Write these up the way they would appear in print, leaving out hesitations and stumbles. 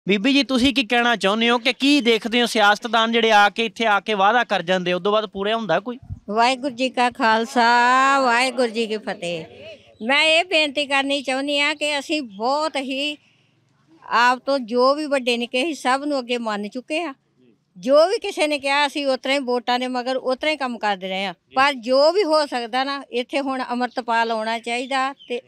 ਬੀਬੀ ਜੀ ਤੁਸੀਂ ਕੀ ਕਹਿਣਾ ਚਾਹੁੰਦੇ ਹੋ ਕਿ ਕੀ ਦੇਖਦੇ ਹੋ ਸਿਆਸਤਦਾਨ ਜਿਹੜੇ ਆ ਕੇ ਇੱਥੇ ਆ ਕੇ ਵਾਅਦਾ ਕਰ ਜਾਂਦੇ ਉਦੋਂ ਬਾਅਦ ਪੂਰੇ ਹੁੰਦਾ ਕੋਈ? ਵਾਹਿਗੁਰੂ ਜੀ ਕਾ ਖਾਲਸਾ ਵਾਹਿਗੁਰੂ ਜੀ ਕੀ ਫਤਿਹ। ਮੈਂ ਇਹ ਬੇਨਤੀ ਕਰਨੀ ਚਾਹੁੰਦੀ ਹਾਂ ਕਿ ਅਸੀਂ ਬਹੁਤ ਹੀ ਆਪ ਤੋਂ ਜੋ ਵੀ ਵੱਡੇ ਨਿੱਕੇ ਸੀ ਸਭ ਨੂੰ ਅੱਗੇ ਮੰਨ ਚੁੱਕੇ ਆ। ਜੋ ਵੀ ਕਿਸੇ ਨੇ ਕਿਹਾ ਅਸੀਂ ਉਤਰਾ ਹੀ ਵੋਟਾਂ ਦੇ ਮਗਰ ਉਤਰਾ ਹੀ ਕੰਮ ਕਰਦੇ ਰਹੇ ਆ। ਪਰ ਜੋ ਵੀ ਹੋ ਸਕਦਾ ਨਾ ਇੱਥੇ ਹੁਣ ਅੰਮ੍ਰਿਤਪਾਲ ਆਉਣਾ ਚਾਹੀਦਾ ਤੇ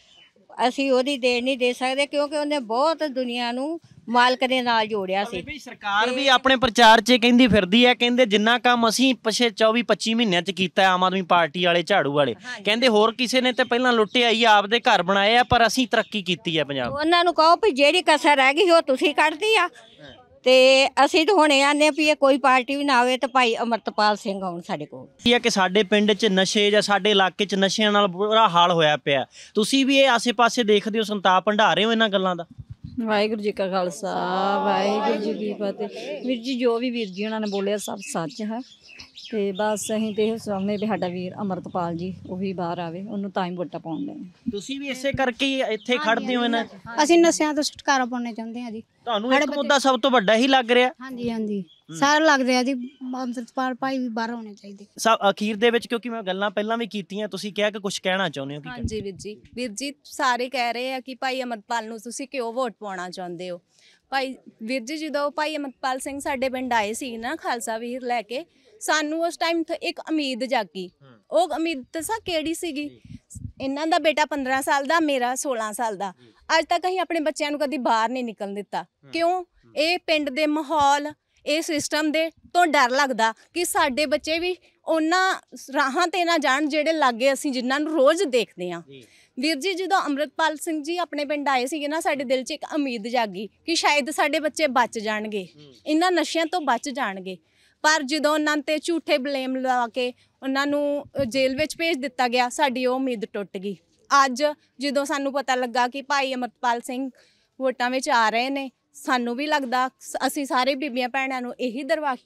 ਅਸੀਂ ਉਹਦੀ ਦੇਣ ਨਹੀਂ ਦੇ ਸਕਦੇ ਕਿਉਂਕਿ ਉਹਨੇ ਬਹੁਤ ਦੁਨੀਆ ਨੂੰ ਮਾਲਕ ਦੇ ਨਾਲ ਜੋੜਿਆ ਸੀ। ਬੀਬੀ ਸਰਕਾਰ ਵੀ ਆਪਣੇ ਪ੍ਰਚਾਰ 'ਚ ਕਹਿੰਦੀ ਫਿਰਦੀ ਹੈ, ਕਹਿੰਦੇ ਜਿੰਨਾ ਕੰਮ ਅਸੀਂ ਪਿਛੇ 24-25 ਮਹੀਨਿਆਂ 'ਚ ਕੀਤਾ ਆਮ ਆਦਮੀ ਪਾਰਟੀ ਵਾਲੇ ਝਾੜੂ ਵਾਲੇ ਕਹਿੰਦੇ ਹੋਰ ਕਿਸੇ ਨੇ ਤੇ ਪਹਿਲਾਂ ਲੁੱਟਿਆ ਹੀ ਆਪਦੇ ਘਰ ਬਣਾਏ ਆ ਪਰ ਅਸੀਂ ਤਰੱਕੀ ਕੀਤੀ ਹੈ ਪੰਜਾਬ। ਉਹਨਾਂ ਨੂੰ ਕਹੋ ਵੀ ਜਿਹੜੀ ਕਸਰ ਰਹਿ ਗਈ ਉਹ ਤੁਸੀਂ ਕੱਢਦੀ ਆ ਤੇ ਅਸੀਂ ਤਾਂ ਹੁਣ ਆਨੇ ਵੀ ਇਹ ਕੋਈ ਪਾਰਟੀ ਵੀ ਨਾ ਆਵੇ ਤੇ ਭਾਈ ਅੰਮ੍ਰਿਤਪਾਲ ਸਿੰਘ ਆਉਣ ਸਾਡੇ ਕੋਲ। ਕੀ ਹੈ ਕਿ ਸਾਡੇ ਪਿੰਡ 'ਚ ਨਸ਼ੇ ਜਾਂ ਸਾਡੇ ਇਲਾਕੇ 'ਚ ਨਸ਼ਿਆਂ ਨਾਲ ਬੁਰਾ ਹਾਲ ਹੋਇਆ ਪਿਆ, ਤੁਸੀਂ ਵੀ ਇਹ ਆਸੇ-ਪਾਸੇ ਦੇਖਦੇ ਹੋ, ਸੰਤਾਪ ਹੰਢਾ ਰਹੇ ਹੋ ਇਹਨਾਂ ਗੱਲਾਂ ਦਾ? ਵਾਹਿਗੁਰੂ ਜੀ ਕਾ ਖਾਲਸਾ ਵਾਹਿਗੁਰੂ ਜੀ ਕੀ ਫਤਿਹ। ਵੀਰ ਜੀ ਜੋ ਵੀ ਵੀਰ ਜੀ ਉਹਨਾਂ ਨੇ ਬੋਲਿਆ ਸਭ ਸੱਚ ਹੈ ਤੇ ਬਸ ਅਸੀਂ ਤੇ ਇਹ ਚਾਹੁੰਦੇ ਵੀ ਸਾਡਾ ਵੀਰ ਅੰਮ੍ਰਿਤਪਾਲ ਜੀ ਉਹ ਵੀ ਬਾਹਰ ਆਵੇ, ਉਹਨੂੰ ਤਾਂ ਹੀ ਵੋਟਾਂ ਪਾਉਣ ਦੇਣ। ਤੁਸੀਂ ਵੀ ਇਸੇ ਕਰਕੇ ਹੀ ਇੱਥੇ ਖੜਦੇ ਹੋ ਇਹਨਾਂ? ਅਸੀਂ ਨਸ਼ਿਆਂ ਤੋਂ ਛੁਟਕਾਰਾ ਪਾਉਣਾ ਚਾਹੁੰਦੇ ਹਾਂ ਜੀ। ਤੁਹਾਨੂੰ ਇੱਕ ਮੁੱਦਾ ਸਭ ਤੋਂ ਵੱਡਾ ਹੀ ਲੱਗ ਰਿਹਾ? ਹਾਂਜੀ ਹਾਂਜੀ ਸਾਰੇ ਲੱਗਦੇ ਆ ਜੀ, ਅੰਮ੍ਰਿਤਪਾਲ ਭਾਈ ਵੀ ਬਾਹਰ ਹੋਣੇ ਚਾਹੀਦੇ। ਸਭ ਅਖੀਰ ਦੇ ਵਿੱਚ ਕਿਉਂਕਿ ਮੈਂ ਗੱਲਾਂ ਪਹਿਲਾਂ ਵੀ ਕੀਤੀਆਂ, ਤੁਸੀਂ ਕਿਹਾ ਕਿ ਕੁਝ ਕਹਿਣਾ ਚਾਹੁੰਦੇ ਹੋ? ਕੀ? ਹਾਂਜੀ ਵੀਰ ਜੀ ਸਾਰੇ ਕਹਿ ਰਹੇ ਆ ਕਿ ਭਾਈ ਅੰਮ੍ਰਿਤਪਾਲ ਨੂੰ ਤੁਸੀਂ ਕਿਉਂ ਵੋਟ ਪਾਉਣਾ ਚਾਹੁੰਦੇ ਹੋ। ਭਾਈ ਵੀਰ ਜੀ ਜਦੋਂ ਭਾਈ ਅੰਮ੍ਰਿਤਪਾਲ ਸਿੰਘ ਸਾਡੇ ਪਿੰਡ ਆਏ ਸੀ ਨਾ ਖਾਲਸਾ ਵੀਰ ਲੈ ਕੇ, ਸਾਨੂੰ ਉਸ ਟਾਈਮ ਇੱਕ ਉਮੀਦ ਜਾਗੀ। ਉਹ ਉਮੀਦ ਦੱਸਾਂ ਕਿਹੜੀ ਸੀਗੀ? ਇਹਨਾਂ ਦਾ ਬੇਟਾ 15 ਸਾਲ ਦਾ, ਮੇਰਾ 16 ਸਾਲ ਦਾ। ਅੱਜ ਤੱਕ ਅਸੀਂ ਆਪਣੇ ਬੱਚਿਆਂ ਨੂੰ ਕਦੀ ਬਾਹਰ ਨਹੀਂ ਨਿਕਲਣ ਦਿੱਤਾ। ਕਿਉਂ? ਇਹ ਪਿੰਡ ਦੇ ਮਾਹੌਲ ਇਹ ਸਿਸਟਮ ਦੇ ਤੋਂ ਡਰ ਲੱਗਦਾ ਕਿ ਸਾਡੇ ਬੱਚੇ ਵੀ ਉਹਨਾਂ ਰਾਹਾਂ ਤੇ ਨਾ ਜਾਣ ਜਿਹੜੇ ਲਾਗੇ ਅਸੀਂ ਜਿਨ੍ਹਾਂ ਨੂੰ ਰੋਜ਼ ਦੇਖਦੇ ਹਾਂ। ਵੀਰ ਜੀ ਜਦੋਂ ਅੰਮ੍ਰਿਤਪਾਲ ਸਿੰਘ ਜੀ ਆਪਣੇ ਪਿੰਡ ਆਏ ਸੀਗੇ ਨਾ, ਸਾਡੇ ਦਿਲ 'ਚ ਇੱਕ ਉਮੀਦ ਜਾਗੀ ਕਿ ਸ਼ਾਇਦ ਸਾਡੇ ਬੱਚੇ ਬਚ ਜਾਣਗੇ, ਇਹਨਾਂ ਨਸ਼ਿਆਂ ਤੋਂ ਬਚ ਜਾਣਗੇ। ਪਰ ਜਦੋਂ ਉਹਨਾਂ 'ਤੇ ਝੂਠੇ ਬਲੇਮ ਲਾ ਕੇ ਉਹਨਾਂ ਨੂੰ ਜੇਲ੍ਹ ਵਿੱਚ ਭੇਜ ਦਿੱਤਾ ਗਿਆ, ਸਾਡੀ ਉਹ ਉਮੀਦ ਟੁੱਟ ਗਈ। ਅੱਜ ਜਦੋਂ ਸਾਨੂੰ ਪਤਾ ਲੱਗਾ ਕਿ ਭਾਈ ਅੰਮ੍ਰਿਤਪਾਲ ਸਿੰਘ ਵੋਟਾਂ ਵਿੱਚ ਆ ਰਹੇ ਨੇ, ਸਾਨੂੰ ਵੀ ਲੱਗਦਾ ਅਸੀਂ ਸਾਰੇ ਬੀਬੀਆਂ ਭੈਣਾਂ ਨੂੰ ਇਹੀ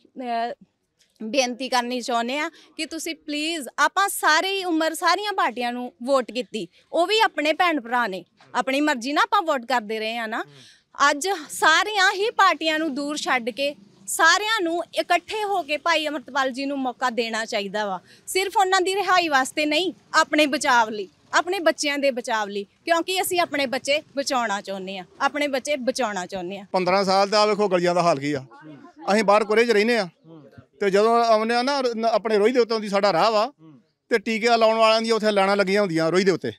ਬੇਨਤੀ ਕਰਨੀ ਚਾਹੁੰਦੇ ਹਾਂ ਕਿ ਤੁਸੀਂ ਪਲੀਜ਼, ਆਪਾਂ ਸਾਰੀ ਉਮਰ ਸਾਰੀਆਂ ਪਾਰਟੀਆਂ ਨੂੰ ਵੋਟ ਕੀਤੀ, ਉਹ ਵੀ ਆਪਣੇ ਭੈਣ ਭਰਾ ਨੇ, ਆਪਣੀ ਮਰਜ਼ੀ ਨਾਲ ਆਪਾਂ ਵੋਟ ਕਰਦੇ ਰਹੇ ਹਾਂ ਨਾ। ਅੱਜ ਸਾਰੀਆਂ ਹੀ ਪਾਰਟੀਆਂ ਨੂੰ ਦੂਰ ਛੱਡ ਕੇ ਸਾਰਿਆਂ ਨੂੰ ਇਕੱਠੇ ਹੋ ਕੇ ਭਾਈ ਅੰਮ੍ਰਿਤਪਾਲ ਜੀ ਨੂੰ ਮੌਕਾ ਦੇਣਾ ਚਾਹੀਦਾ ਵਾ। ਸਿਰਫ ਉਹਨਾਂ ਦੀ ਰਿਹਾਈ ਵਾਸਤੇ ਨਹੀਂ, ਆਪਣੇ ਬਚਾਵ ਲਈ, ਆਪਣੇ ਬੱਚਿਆਂ ਦੇ ਬਚਾਵ ਲਈ, ਕਿਉਂਕਿ ਅਸੀਂ ਆਪਣੇ ਬੱਚੇ ਬਚਾਉਣਾ ਚਾਹੁੰਦੇ ਹਾਂ, ਆਪਣੇ ਬੱਚੇ ਬਚਾਉਣਾ ਚਾਹੁੰਦੇ ਹਾਂ। 15 ਸਾਲ ਦਾ ਵੇਖੋ ਗਲੀਆਂ ਦਾ ਹਾਲ ਕੀ ਆ। ਅਸੀਂ ਬਾਹਰ ਕੋਰੇ 'ਚ ਰਹਿੰਦੇ ਆ ਤੇ ਜਦੋਂ ਆਉਂਦੇ ਆ ਨਾ ਆਪਣੇ ਰੋਹੀ ਦੇ ਉੱਤੋਂ ਦੀ ਸਾਡਾ ਰਾਹ ਵਾ ਤੇ ਟੀਕੇ ਲਾਉਣ ਵਾਲਿਆਂ ਦੀਆਂ ਉੱਥੇ ਲਾਈਨਾਂ ਲੱਗੀਆਂ ਹੁੰਦੀਆਂ ਰੋਹੀ ਦੇ ਉੱਤੇ।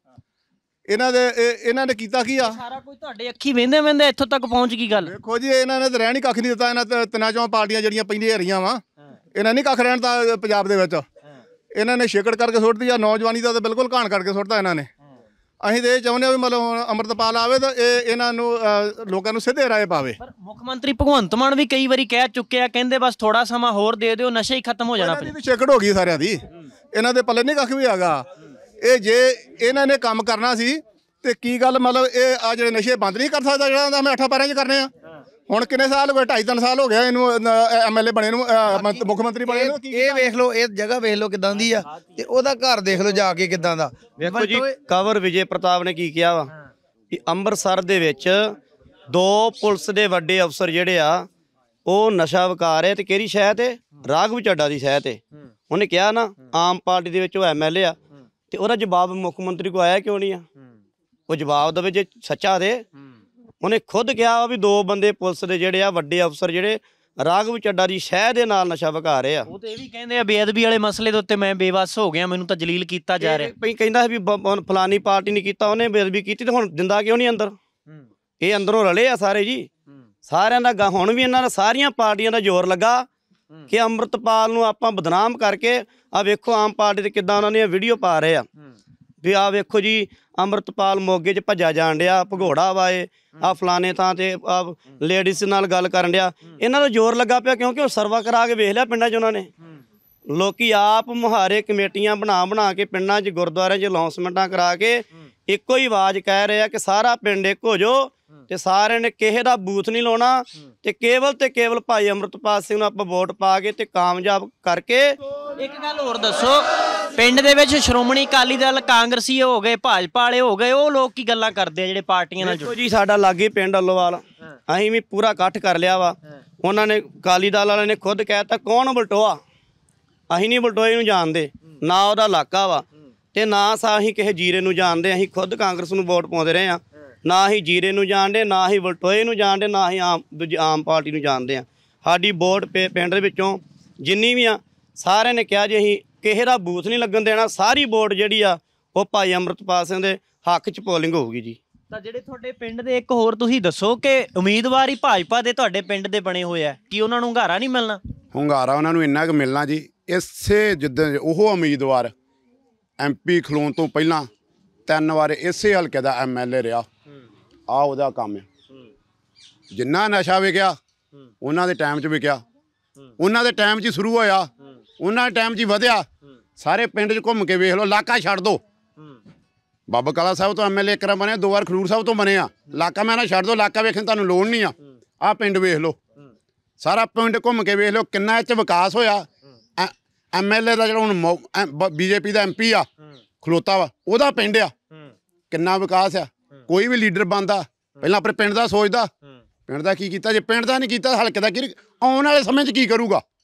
ਇਹਨਾਂ ਨੇ ਕੀਤਾ ਕੀ ਆ? ਸਾਰਾ ਕੁਝ ਤੁਹਾਡੇ ਅੱਖੀ ਵੇਂਦੇ ਇੱਥੋਂ ਤੱਕ ਪਹੁੰਚ ਗਈ ਗੱਲ। ਦੇਖੋ ਜੀ ਇਹਨਾਂ ਨੇ ਤਾਂ ਰਹਿਣ ਹੀ ਕੱਖ ਨਹੀਂ ਦਿੱਤਾ। ਇਹਨਾਂ ਤਿੰਨਾਂ ਚੋਂ ਪਾਰਟੀਆਂ ਜਿਹੜੀਆਂ ਪੈਂਦੀਆਂ ਰਹੀਆਂ ਵਾ, ਇਹਨਾਂ ਨਹੀਂ ਕੱਖ ਰਹਿਣ ਤਾਂ ਪੰਜਾਬ ਦੇ ਵਿੱਚ। ਇਹਨਾਂ ਨੇ ਛੇਕੜ ਕਰਕੇ ਸੁੱਟਦੀ ਆ, ਨੌਜਵਾਨੀ ਦਾ ਤਾਂ ਬਿਲਕੁਲ ਘਾਣ ਕਰਕੇ ਸੁੱਟਦਾ ਇਹਨਾਂ ਨੇ। ਅਸੀਂ ਤਾਂ ਇਹ ਚਾਹੁੰਦੇ ਹਾਂ ਵੀ ਮਤਲਬ ਹੁਣ ਅੰਮ੍ਰਿਤਪਾਲ ਆਵੇ ਤਾਂ ਇਹਨਾਂ ਨੂੰ ਲੋਕਾਂ ਨੂੰ ਸਿੱਧੇ ਰਾਏ ਪਾਵੇ। ਪਰ ਮੁੱਖ ਮੰਤਰੀ ਭਗਵੰਤ ਮਾਨ ਵੀ ਕਈ ਵਾਰੀ ਕਹਿ ਚੁੱਕਿਆ, ਕਹਿੰਦੇ ਬਸ ਥੋੜਾ ਸਮਾਂ ਹੋਰ ਦੇ ਦਿਓ, ਨਸ਼ਾ ਹੀ ਖਤਮ ਹੋ ਜਾਣਾ। ਇਹਨਾਂ ਦੀ ਛੇਕੜ ਹੋ ਗਈ ਸਾਰਿਆਂ ਦੀ, ਇਹਨਾਂ ਦੇ ਪੱਲੇ ਨਹੀਂ ਕੱਖ ਵੀ ਹੈਗਾ। ਇਹ ਜੇ ਇਹਨਾਂ ਨੇ ਕੰਮ ਕਰਨਾ ਸੀ ਤੇ ਕੀ ਗੱਲ ਮਤਲਬ ਇਹ ਆ ਜਿਹੜੇ ਨਸ਼ੇ ਬੰਦ ਨਹੀਂ ਕਰ ਸਕਦਾ ਜਿਹੜਾ ਮੈਂ 8 ਪੈਰਿਆਂ 'ਚ ਕਰਨੇ ਆ? ਹੁਣ ਕਿੰਨੇ ਸਾਲ ਹੋ ਗਏ? 2.5-3 ਸਾਲ ਹੋ ਗਿਆ ਇਹਨੂੰ MLA ਬਣੇ ਨੂੰ, ਮੁੱਖ ਮੰਤਰੀ ਬਣੇ ਨੂੰ। ਇਹ ਵੇਖ ਲਓ, ਇਹ ਜਗ੍ਹਾ ਵੇਖ ਲਓ ਕਿਦਾਂ ਦੀ ਆ ਤੇ ਉਹਦਾ ਘਰ ਦੇਖ ਲਓ ਜਾ ਕੇ ਕਿਦਾਂ ਦਾ। ਵੇਖੋ ਜੀ, ਕੰਵਰ ਵਿਜੇ ਪ੍ਰਤਾਪ ਨੇ ਕੀ ਕਿਹਾ ਵਾ ਕਿ ਅੰਮ੍ਰਿਤਸਰ ਦੇ ਵਿੱਚ 2 ਪੁਲਿਸ ਦੇ ਵੱਡੇ ਅਫਸਰ ਜਿਹੜੇ ਆ ਉਹ ਨਸ਼ਾ ਵਿਕਾ ਰਹੇ ਤੇ ਕਿਹੜੀ ਸ਼ਹਿਰ ਤੇ? ਰਾਘਵ ਚੱਡਾ ਦੀ ਸ਼ਹਿਰ ਤੇ। ਉਹਨੇ ਕਿਹਾ ਨਾ ਆਮ ਪਾਰਟੀ ਦੇ ਵਿੱਚ ਉਹ MLA ਆ ਤੇ ਉਹਦਾ ਜਵਾਬ ਮੁੱਖ ਮੰਤਰੀ ਕੋ ਆਇਆ ਕਿਉਂ ਨਹੀਂ ਆ? ਉਹ ਜਵਾਬ ਦੇਵੇ ਜੇ ਸੱਚਾ ਦੇ। ਉਹਨੇ ਖੁਦ ਕਿਹਾ ਵੀ 2 ਬੰਦੇ ਪੁਲਿਸ ਦੇ ਜਿਹੜੇ ਆ ਵੱਡੇ ਅਫਸਰ ਜਿਹੜੇ ਰਾਘਵ ਚੱਡਾ ਦੀ ਸ਼ਹਿਰ ਦੇ ਨਾਲ ਨਸ਼ਾ ਵਿਕਾ ਰਹੇ ਆ। ਉਹ ਤੇ ਇਹ ਵੀ ਕਹਿੰਦੇ ਆ ਬੇਅਦਬੀ ਵਾਲੇ ਮਸਲੇ ਦੇ ਉੱਤੇ ਮੈਂ ਬੇਵੱਸ ਹੋ ਗਿਆ, ਮੈਨੂੰ ਤਾਂ ਜਲੀਲ ਕੀਤਾ ਜਾ ਰਿਹਾ। ਕਹਿੰਦਾ ਵੀ ਫਲਾਨੀ ਪਾਰਟੀ ਨੇ ਕੀਤਾ, ਉਹਨੇ ਬੇਅਦਬੀ ਕੀਤੀ ਤੇ ਹੁਣ ਦਿੰਦਾ ਕਿਉਂ ਨਹੀਂ ਅੰਦਰ? ਇਹ ਅੰਦਰੋਂ ਰਲੇ ਆ ਸਾਰੇ ਜੀ, ਸਾਰਿਆਂ ਦਾ। ਹੁਣ ਵੀ ਇਹਨਾਂ ਦਾ ਸਾਰੀਆਂ ਪਾਰਟੀਆਂ ਦਾ ਜ਼ੋਰ ਲੱਗਾ ਕਿ ਅੰਮ੍ਰਿਤਪਾਲ ਨੂੰ ਆਪਾਂ ਬਦਨਾਮ ਕਰਕੇ ਆ ਵੇਖੋ ਆਮ ਪਾਰਟੀ ਤੇ ਕਿੱਦਾਂ ਉਹਨਾਂ ਨੇ ਵੀਡੀਓ ਪਾ ਰਹੇ ਆ ਵੀ ਆ ਵੇਖੋ ਜੀ ਅੰਮ੍ਰਿਤਪਾਲ ਮੋਗੇ 'ਚ ਭੱਜਾ ਜਾਣ ਡਿਆ, ਭਗੌੜਾ ਵਾਏ ਆ ਫਲਾਣੇ ਥਾਂ ਤੇ ਆ ਲੇਡੀਜ਼ ਨਾਲ ਗੱਲ ਕਰਨ ਡਿਆ। ਇਹਨਾਂ ਦਾ ਜ਼ੋਰ ਲੱਗਾ ਪਿਆ ਕਿਉਂਕਿ ਉਹ ਸਰਵਾ ਕਰਾ ਕੇ ਵੇਖ ਲਿਆ ਪਿੰਡਾਂ 'ਚ ਉਹਨਾਂ ਨੇ। ਲੋਕੀ ਆਪ ਮੁਹਾਰੇ ਕਮੇਟੀਆਂ ਬਣਾ ਕੇ ਪਿੰਡਾਂ 'ਚ ਗੁਰਦੁਆਰਿਆਂ 'ਚ ਅਨਾਉਂਸਮੈਂਟਾਂ ਕਰਾ ਕੇ ਇੱਕੋ ਹੀ ਆਵਾਜ਼ ਕਹਿ ਰਹੇ ਆ ਕਿ ਸਾਰਾ ਪਿੰਡ ਇੱਕ ਹੋ ਜਾਓ ਤੇ ਸਾਰਿਆਂ ਨੇ ਕਿਸੇ ਦਾ ਬੂਥ ਨਹੀਂ ਲਾਉਣਾ ਤੇ ਕੇਵਲ ਭਾਈ ਅੰਮ੍ਰਿਤਪਾਲ ਸਿੰਘ ਨੂੰ ਆਪਾਂ ਵੋਟ ਪਾ ਕੇ ਤੇ ਕਾਮਯਾਬ ਕਰਕੇ। ਇੱਕ ਗੱਲ ਹੋਰ ਦੱਸੋ, ਪਿੰਡ ਦੇ ਵਿੱਚ ਸ਼੍ਰੋਮਣੀ ਅਕਾਲੀ ਦਲ ਕਾਂਗਰਸੀ ਹੋ ਗਏ ਭਾਜਪਾ ਵਾਲੇ ਹੋ ਗਏ ਉਹ ਲੋਕ ਕੀ ਗੱਲਾਂ ਕਰਦੇ ਆ ਜਿਹੜੇ ਪਾਰਟੀਆਂ ਨਾਲ ਦੇਖੋ ਜੀ ਸਾਡਾ ਲਾਗੇ ਪਿੰਡ ਅੱਲੋਵਾਲ ਅਸੀਂ ਵੀ ਪੂਰਾ ਇਕੱਠ ਕਰ ਲਿਆ ਵਾ ਉਹਨਾਂ ਨੇ ਅਕਾਲੀ ਦਲ ਵਾਲਿਆਂ ਨੇ ਖੁਦ ਕਹਿਤਾ ਕੌਣ ਬਲਟੋਆ ਅਸੀਂ ਨਹੀਂ ਬਲਟੋਏ ਨੂੰ ਜਾਣਦੇ ਨਾ ਉਹਦਾ ਇਲਾਕਾ ਵਾ ਤੇ ਨਾ ਅਸੀਂ ਕਿਸੇ ਜੀਰੇ ਨੂੰ ਜਾਣਦੇ ਅਸੀਂ ਖੁਦ ਕਾਂਗਰਸ ਨੂੰ ਵੋਟ ਪਾਉਂਦੇ ਰਹੇ ਆ ਨਾ ਅਸੀਂ ਜੀਰੇ ਨੂੰ ਜਾਣਦੇ ਨਾ ਅਸੀਂ ਬਲਟੋਏ ਨੂੰ ਜਾਣਦੇ ਨਾ ਅਸੀਂ ਆਮ ਪਾਰਟੀ ਨੂੰ ਜਾਣਦੇ ਆ ਸਾਡੀ ਵੋਟ ਪਿੰਡ ਦੇ ਵਿੱਚੋਂ ਜਿੰਨੀ ਵੀ ਆ ਸਾਰਿਆਂ ਨੇ ਕਿਹਾ ਜੀ ਅਸੀਂ ਕਿਸੇ ਦਾ ਬੂਥ ਨਹੀਂ ਲੱਗਣ ਦੇਣਾ ਸਾਰੀ ਵੋਟ ਜਿਹੜੀ ਆ ਉਹ ਭਾਈ ਅੰਮ੍ਰਿਤਪਾਲ ਸਿੰਘ ਦੇ ਹੱਕ 'ਚ ਪੋਲਿੰਗ ਹੋਊਗੀ ਜੀ। ਤਾਂ ਜਿਹੜੇ ਤੁਹਾਡੇ ਪਿੰਡ ਦੇ ਇੱਕ ਹੋਰ ਤੁਸੀਂ ਦੱਸੋ ਕਿ ਉਮੀਦਵਾਰ ਹੀ ਭਾਜਪਾ ਦੇ ਤੁਹਾਡੇ ਪਿੰਡ ਦੇ ਬਣੇ ਹੋਏ ਆ ਕੀ ਉਹਨਾਂ ਨੂੰ ਹੁੰਗਾਰਾ ਨਹੀਂ ਮਿਲਣਾ? ਹੁੰਗਾਰਾ ਉਹਨਾਂ ਨੂੰ ਇੰਨਾ ਕੁ ਮਿਲਣਾ ਜੀ ਇਸੇ ਜਿੱਦਾਂ ਉਹ ਉਮੀਦਵਾਰ MP ਖਲੋਣ ਤੋਂ ਪਹਿਲਾਂ 3 ਵਾਰ ਇਸੇ ਹਲਕੇ ਦਾ MLA ਰਿਹਾ ਆ ਉਹਦਾ ਕੰਮ ਹੈ। ਜਿੰਨਾ ਨਸ਼ਾ ਵਿਕਿਆ ਉਹਨਾਂ ਦੇ ਟਾਈਮ 'ਚ ਵਿਕਿਆ ਉਹਨਾਂ ਦੇ ਟਾਈਮ 'ਚ ਹੀ ਸ਼ੁਰੂ ਹੋਇਆ ਉਹਨਾਂ ਦੇ ਟਾਈਮ 'ਚ ਹੀ ਵਧਿਆ ਸਾਰੇ ਪਿੰਡ 'ਚ ਘੁੰਮ ਕੇ ਵੇਖ ਲਓ ਇਲਾਕਾ ਛੱਡ ਦਿਓ ਬਾਬਾ ਕਾਲਾ ਸਾਹਿਬ ਤੋਂ MLA ਇੱਕ ਵਾਰ ਬਣੇ 2 ਵਾਰ ਖਡੂਰ ਸਾਹਿਬ ਤੋਂ ਬਣੇ ਆ ਇਲਾਕਾ ਮੈਂ ਨਾ ਛੱਡ ਦਿਓ ਇਲਾਕਾ ਵੇਖਣ ਤੁਹਾਨੂੰ ਲੋੜ ਨਹੀਂ ਆ ਆਹ ਪਿੰਡ ਵੇਖ ਲਓ ਸਾਰਾ ਪਿੰਡ ਘੁੰਮ ਕੇ ਵੇਖ ਲਓ ਕਿੰਨਾ ਇਹ 'ਚ ਵਿਕਾਸ ਹੋਇਆ MLA ਦਾ ਜਿਹੜਾ ਹੁਣ BJP ਦਾ MP ਆ ਖਲੋਤਾ ਵਾ ਉਹਦਾ ਪਿੰਡ ਆ ਕਿੰਨਾ ਵਿਕਾਸ ਆ ਕੋਈ ਵੀ ਲੀਡਰ ਬਣਦਾ ਪਹਿਲਾਂ ਆਪਣੇ ਪਿੰਡ ਦਾ ਸੋਚਦਾ ਪਿੰਡ ਦਾ ਕੀ ਕੀਤਾ ਜੇ ਪਿੰਡ ਦਾ ਨਹੀਂ ਕੀਤਾ ਹਲਕੇ ਦਾ ਕੀ ਆਉਣ ਵਾਲੇ ਸਮੇਂ 'ਚ ਕੀ ਕਰੂਗਾ।